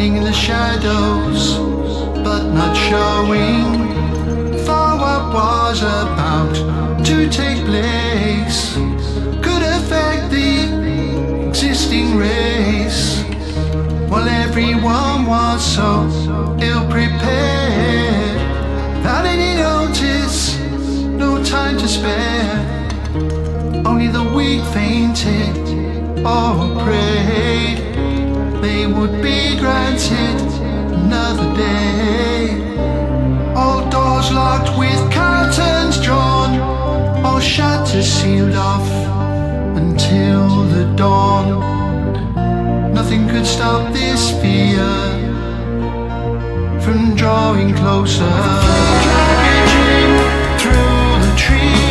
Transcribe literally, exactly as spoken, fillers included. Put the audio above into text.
hiding in the shadows, but not showing for what was about to take place could affect the existing race, while everyone was so ill-prepared. Without any notice, no time to spare, only the weak fainted or prayed they would be granted another day. All doors locked with curtains drawn, all shutters sealed off until the dawn. Nothing could stop this fear from drawing closer, dragging through the trees.